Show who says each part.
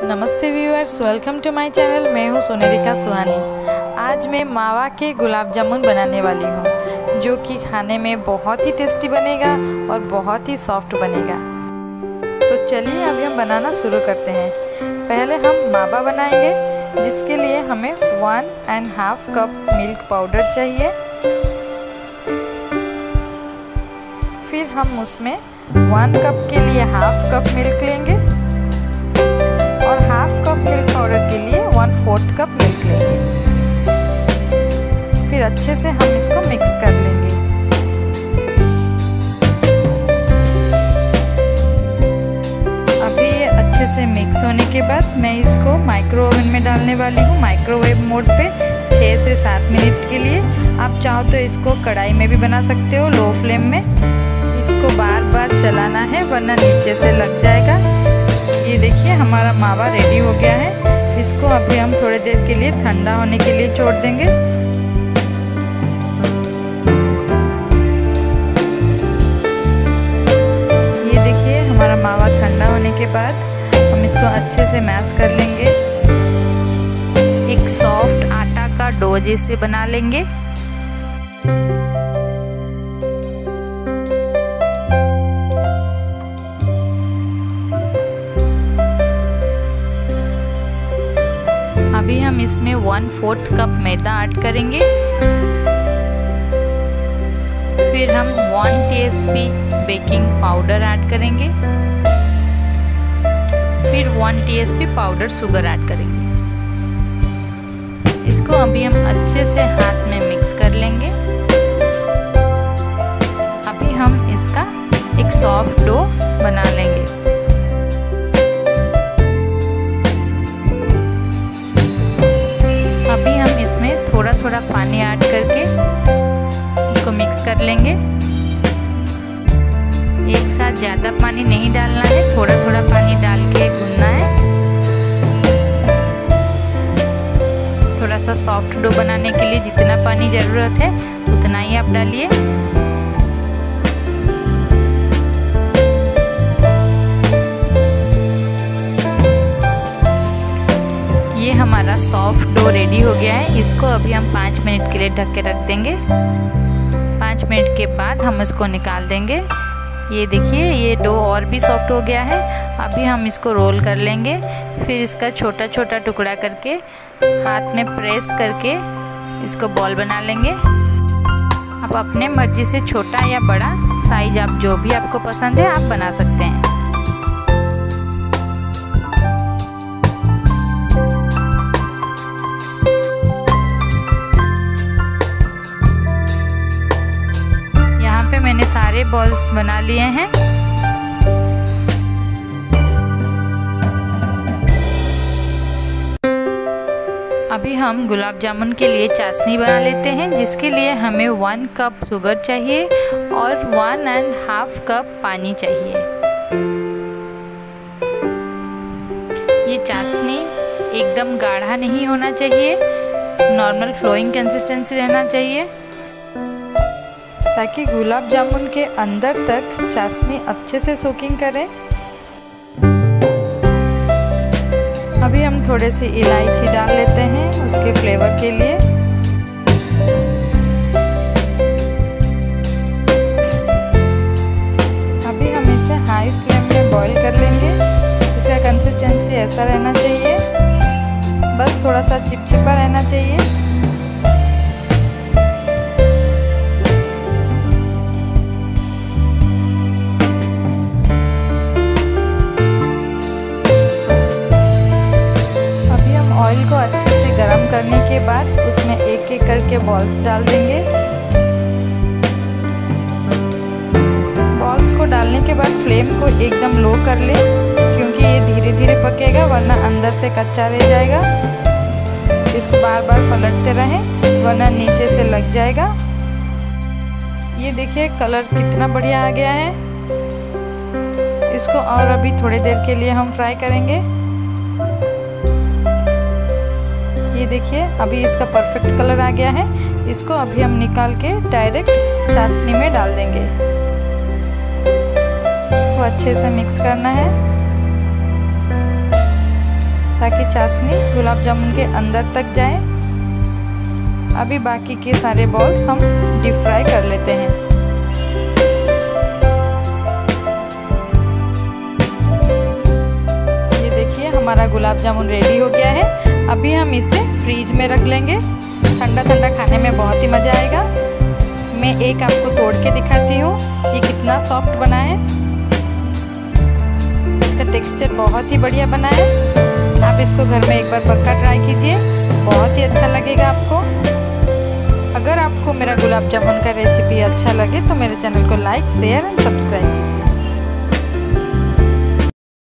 Speaker 1: नमस्ते viewers, welcome to my channel. मैं हूँ सोनेलिका सुहानी। आज मैं मावा के गुलाब जामुन बनाने वाली हूँ, जो कि खाने में बहुत ही टेस्टी बनेगा और बहुत ही सॉफ्ट बनेगा। तो चलिए अभी हम बनाना शुरू करते हैं। पहले हम मावा बनाएंगे, जिसके लिए हमें 1.5 कप मिल्क पाउडर चाहिए। फिर हम उसमें 1 कप के लिए 1/2 कप मिल्क लेंगे और 1/2 कप मिल्क पाउडर के लिए 1/4 कप मिल्क लेंगे। फिर अच्छे से हम इसको मिक्स कर लेंगे। अभी ये अच्छे से मिक्स होने के बाद मैं इसको माइक्रो ओवन में डालने वाली हूँ, माइक्रोवेव मोड पे 6 से 7 मिनट के लिए। आप चाहो तो इसको कढ़ाई में भी बना सकते हो, लो फ्लेम में। इसको बार बार चलाना है, वरना नीचे से लग जाएगा। ये देखिए हमारा मावा रेडी हो गया है। इसको अभी हम थोड़ी देर के लिए ठंडा होने के लिए छोड़ देंगे। ये देखिए हमारा मावा ठंडा होने के बाद हम इसको अच्छे से मैश कर लेंगे। एक सॉफ्ट आटा का डो जैसे बना लेंगे। अभी हम इसमें 1/4 कप मैदा ऐड करेंगे। फिर हम 1 टीस्पून बेकिंग पाउडर ऐड करेंगे। फिर 1 टीस्पून पाउडर शुगर ऐड करेंगे। इसको अभी हम अच्छे से हाथ में मिक्स कर लेंगे। अभी हम इसका एक सॉफ्ट डो बना लेंगे। अभी हम इसमें थोड़ा थोड़ा पानी ऐड करके इसको मिक्स कर लेंगे। एक साथ ज़्यादा पानी नहीं डालना है, थोड़ा थोड़ा पानी डाल के गूंथना है। थोड़ा सा सॉफ्ट डो बनाने के लिए जितना पानी ज़रूरत है उतना ही आप डालिए। ये हमारा सॉफ्ट डो रेडी हो गया है। इसको अभी हम 5 मिनट के लिए ढक के रख देंगे। 5 मिनट के बाद हम इसको निकाल देंगे। ये देखिए ये डो और भी सॉफ्ट हो गया है। अभी हम इसको रोल कर लेंगे। फिर इसका छोटा छोटा टुकड़ा करके हाथ में प्रेस करके इसको बॉल बना लेंगे। आप अपने मर्जी से छोटा या बड़ा साइज, आप जो भी आपको पसंद है आप बना सकते हैं। मैंने सारे बॉल्स बना लिए हैं। अभी हम गुलाब जामुन के लिए चाशनी बना लेते हैं, जिसके लिए हमें 1 कप शुगर चाहिए और 1.5 कप पानी चाहिए। ये चाशनी एकदम गाढ़ा नहीं होना चाहिए, नॉर्मल फ्लोइंग कंसिस्टेंसी रहना चाहिए, ताकि गुलाब जामुन के अंदर तक चाशनी अच्छे से सोकिंग करे। अभी हम थोड़े सी इलायची डाल लेते हैं उसके फ्लेवर के लिए। अभी हम इसे हाई फ्लेम में बॉईल कर लेंगे। इसका कंसिस्टेंसी ऐसा रहना चाहिए, बस थोड़ा सा चिपचिपा रहना चाहिए। ऑयल को अच्छे से गरम करने के बाद उसमें एक एक करके बॉल्स डाल देंगे। बॉल्स को डालने के बाद फ्लेम को एकदम लो कर ले, क्योंकि ये धीरे धीरे पकेगा, वरना अंदर से कच्चा रह जाएगा। इसको बार बार पलटते रहें, वरना नीचे से लग जाएगा। ये देखिए कलर कितना बढ़िया आ गया है। इसको और अभी थोड़ी देर के लिए हम फ्राई करेंगे। ये देखिए अभी इसका परफेक्ट कलर आ गया है। इसको अभी हम निकाल के डायरेक्ट चाशनी में डाल देंगे। इसको अच्छे से मिक्स करना है। चाशनी गुलाब जामुन के अंदर तक जाए। अभी बाकी के सारे बॉल्स हम डीप फ्राई कर लेते हैं। ये देखिए हमारा गुलाब जामुन रेडी हो गया है। अभी हम इसे फ्रीज में रख लेंगे। ठंडा ठंडा खाने में बहुत ही मज़ा आएगा। मैं एक आपको तोड़ के दिखाती हूँ ये कितना सॉफ्ट बना है। इसका टेक्सचर बहुत ही बढ़िया बना है। आप इसको घर में एक बार पक्का ट्राई कीजिए, बहुत ही अच्छा लगेगा आपको। अगर आपको मेरा गुलाब जामुन का रेसिपी अच्छा लगे तो मेरे चैनल को लाइक, शेयर एंड सब्सक्राइब कीजिए।